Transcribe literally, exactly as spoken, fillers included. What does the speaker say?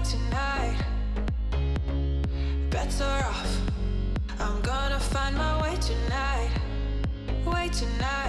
tonight. Better off, I'm gonna find my way tonight. Way tonight.